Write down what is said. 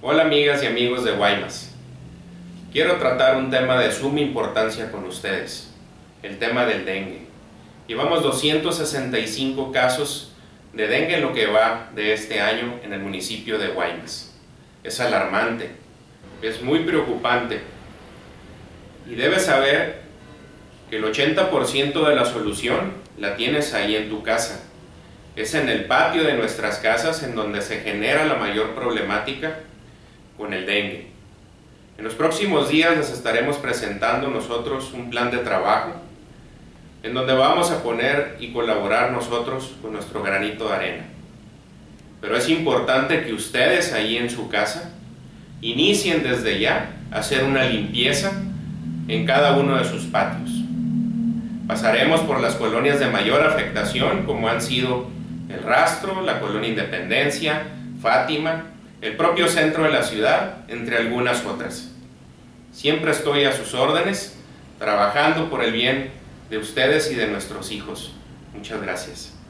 Hola amigas y amigos de Guaymas. Quiero tratar un tema de suma importancia con ustedes, el tema del dengue. Llevamos 265 casos de dengue en lo que va de este año en el municipio de Guaymas. Es alarmante, es muy preocupante y debes saber que el 80% de la solución la tienes ahí en tu casa. Es en el patio de nuestras casas en donde se genera la mayor problemática con el dengue. En los próximos días les estaremos presentando nosotros un plan de trabajo en donde vamos a poner y colaborar nosotros con nuestro granito de arena. Pero es importante que ustedes ahí en su casa inicien desde ya a hacer una limpieza en cada uno de sus patios. Pasaremos por las colonias de mayor afectación, como han sido El Rastro, la Colonia Independencia, Fátima, el propio centro de la ciudad, entre algunas otras. Siempre estoy a sus órdenes, trabajando por el bien de ustedes y de nuestros hijos. Muchas gracias.